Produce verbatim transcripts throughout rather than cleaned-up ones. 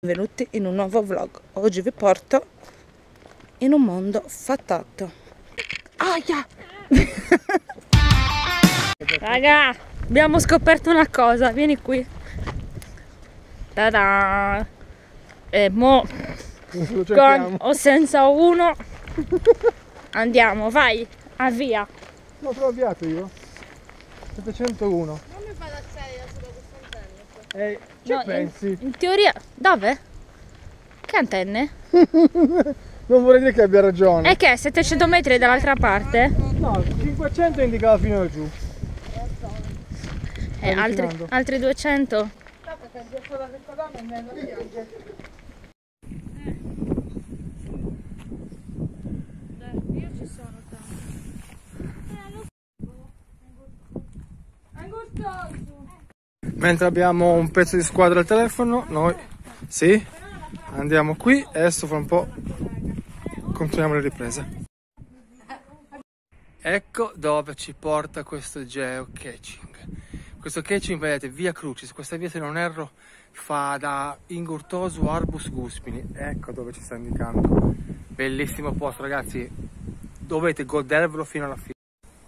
Benvenuti in un nuovo vlog. Oggi vi porto in un mondo fatato. Aia! Raga, abbiamo scoperto una cosa, vieni qui. Ta-da! E mo con o senza uno andiamo, vai, avvia. L'ho avviato io. settecentouno. Non mi fa da sedia sulla questa antenna. Eh, ci No, pensi? In, in teoria, dove? Che antenne? Non vorrei dire che abbia ragione. E che? settecento metri dall'altra parte? No, cinquecento indicava fino a giù. E altri, altri duecento? Io ci sono Mentre abbiamo un pezzo di squadra al telefono, noi sì, andiamo qui e adesso fra un po' continuiamo le riprese. Ecco dove ci porta questo geocaching. Questo caching, vedete, via Crucis, questa via se non erro fa da Ingurtosu Arbus Guspini. Ecco dove ci sta indicando. Bellissimo posto, ragazzi, dovete godervelo fino alla fine.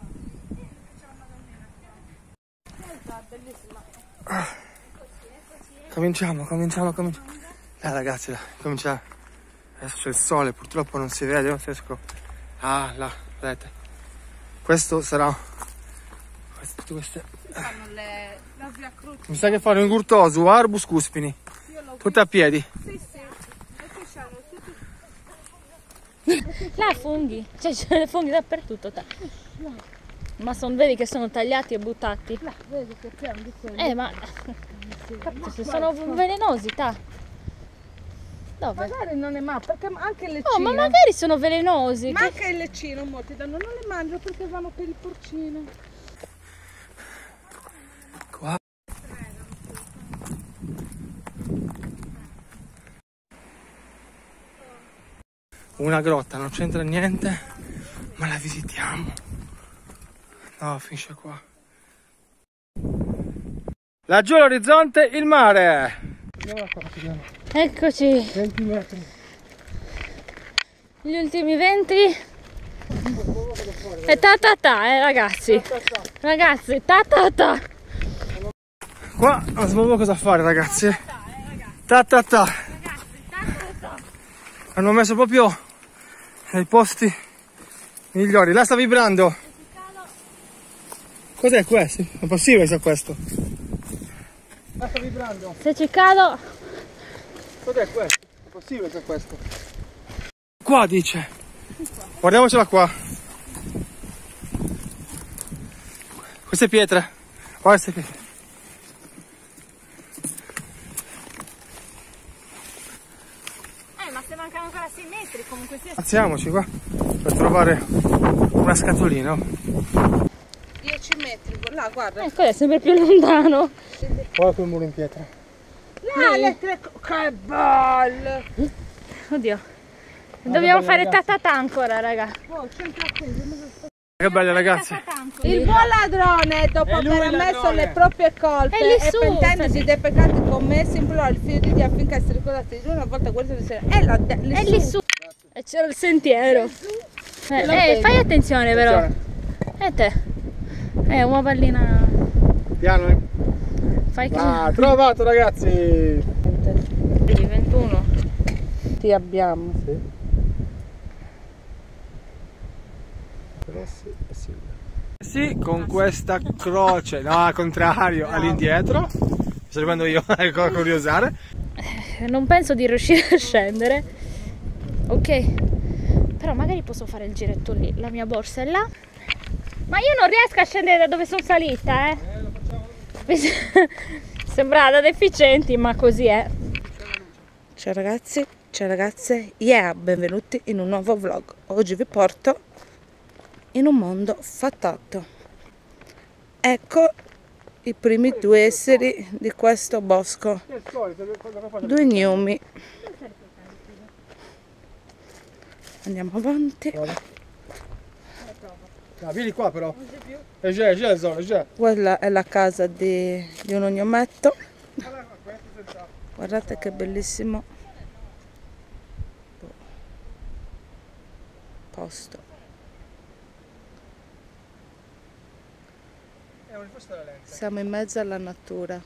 Ah. Cominciamo, cominciamo, cominciamo. Dai ragazzi, dai, cominciamo. Adesso c'è il sole, purtroppo non si vede, non riesco. Ah, là, vedete. Questo sarà. Queste, queste. Fanno le, la via Crucis. Mi sa che fanno in Gurtosu, Arbus Cuspini. Tutte a piedi. Sì, sì. E qui siamo tutti. là funghi, cioè c'è funghi dappertutto. Ma son, vedi che sono tagliati e buttati. Là, vedi che piano di quelli. Eh, ma se sono velenosi, ta. Dove? Magari non è male, perché anche il leccino. Oh, ma magari sono velenosi. Ma che... anche il leccino molti danno, non le mangio perché vanno per il porcino. Qua. Una grotta, non c'entra niente, ma la visitiamo. No, finisce qua. Laggiù all'orizzonte il mare. Eccoci, venti metri. gli ultimi venti. E ta ta ta, eh ragazzi. Ragazzi, ta ta ta. Qua non sappiamo cosa fare, ragazzi. Ta ta ta. Hanno messo proprio nei posti migliori. Là sta vibrando. Cos'è questo? È possibile sia questo? Là sta vibrando. Se ci cado. Cos'è questo? È possibile sia questo? Qua dice. Guardiamocela qua. Queste pietre. Guarda queste pietre. Eh, ma se mancano ancora sei metri, comunque sia. Alziamoci qua per trovare una scatolina. dieci metri, là, guarda. Ecco, è sempre più lontano. Guarda quel muro in pietra. Là, le tre. Che bello! Oddio. Dobbiamo fare ta ta ta ancora, raga. Oh, sempre qui. Che belle, ragazzi. Il buon ladrone, dopo È lui aver il ammesso ladrone. le proprie colpe È lì e su, pentendosi dei peccati commessi, implora il figlio di Dio affinché si ricordasse di lui una volta guarito di sera. È, la, lì È su. lì su. E c'era il sentiero. Eh, eh, fai attenzione però. E te? È una pallina. Piano, eh. Fai che. Ah, trovato, ragazzi. ventuno. Ti abbiamo. Sì. Sì, con questa croce, no, al contrario, all'indietro. Mi sto arrivando io, ecco, a curiosare. Non penso di riuscire a scendere. Ok. Però magari posso fare il giretto lì. La mia borsa è là. Ma io non riesco a scendere da dove sono salita, eh. Sembra da deficienti, ma così è. Ciao ragazzi, ciao ragazze, yeah, benvenuti in un nuovo vlog. Oggi vi porto in un mondo fatato. Ecco i primi due esseri di questo bosco, due gnumi. Andiamo avanti. No, vieni qua però. È già, è già, è già. Quella è la casa di, di uno gnometto. Guardate che bellissimo posto. Siamo in mezzo alla natura.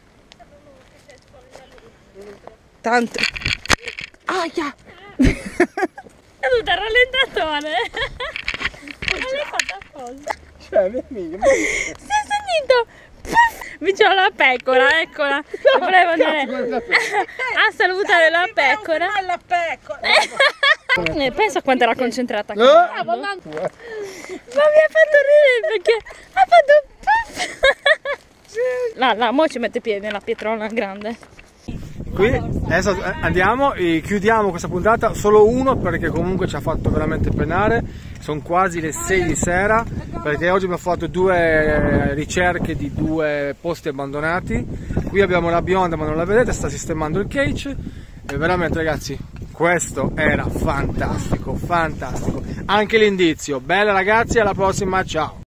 Tanto. Aia! È tutta rallentatore. Ma l'hai fatta apposta. Cioè, mia amica, Si è sentito vicino alla pecora, eccola. Volevo andare a salutare la pecora. La pecora! Eh, pensa quanto era concentrata. Eh? Ma mi ha fatto ridere perché ha fatto là, là, mo ci mette piede nella pietrona grande. Qui adesso andiamo e chiudiamo questa puntata, solo uno perché comunque ci ha fatto veramente penare. Sono quasi le sei di sera perché oggi abbiamo fatto due ricerche di due posti abbandonati. Qui abbiamo la bionda ma non la vedete, sta sistemando il cage e veramente ragazzi questo era fantastico, fantastico. Anche l'indizio. Bella ragazzi, alla prossima, ciao!